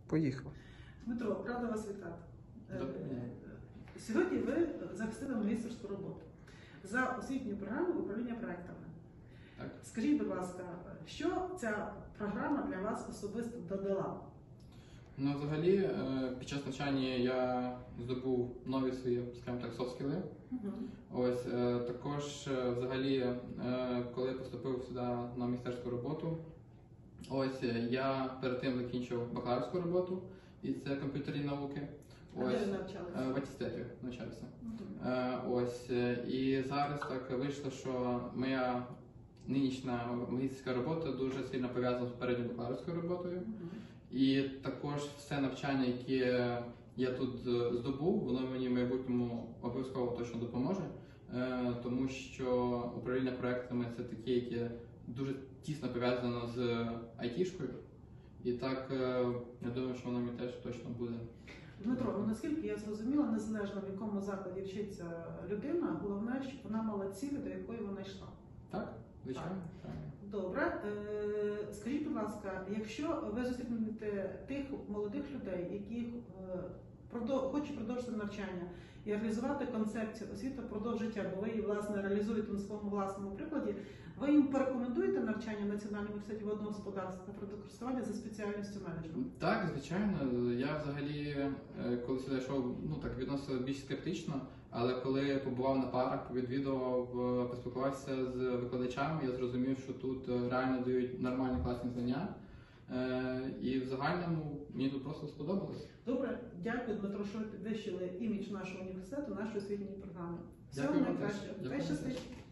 Поїхали. Дмитро, рада вас вітати. Доброго дня. Сьогодні ви захистили магістерську роботу за освітньою програмою управління проектами. Так. Скажіть, будь ласка, що ця програма для вас особисто додала? Ну, взагалі, під час навчання я здобув нові свої, скажімо так, софт-скіли. Ось, також, взагалі, коли я поступив сюди на магістерську роботу, ось, я перед тим закінчив бакалаврську роботу, і це комп'ютерні науки. А де ви навчалися? В атістеті навчався. Ось, і зараз так вийшло, що моя нинішня магістерська робота дуже сильно пов'язана з попередньою бакалаврською роботою. І також все навчання, яке я тут здобув, воно мені в майбутньому обов'язково точно допоможе, тому що управління проектами – це таке, яке дуже тісно пов'язано з айтішкою. І так, я думаю, що воно мені теж точно буде. Дмитро, ну наскільки я зрозуміла, незалежно в якому закладі вчиться людина, головне, щоб вона мала цілі, до якої вона йшла. Так, звичайно. Так. Добре. Скажіть, будь ласка, якщо ви зустрінете тих молодих людей, які хочуть продовжити навчання і реалізувати концепцію освіти впродовж життя, бо ви її, власне, реалізуєте на своєму власному прикладі, ви їм порекомендуєте навчання в Національному університеті водного господарства та природокористування за спеціальністю менеджмент? Так, звичайно. Я взагалі, коли сюди йшов, так відносився більш скептично, але коли побував на парах, відвідував, поспілкувався з викладачами, я зрозумів, що тут реально дають нормальні класні знання. І в загальному мені тут просто сподобалось. Добре, дякую, Дмитро, що ви підвищили імідж нашого університету, нашої освітньої програми. Всього Дякую вам найкращого. теж. Хай щастить.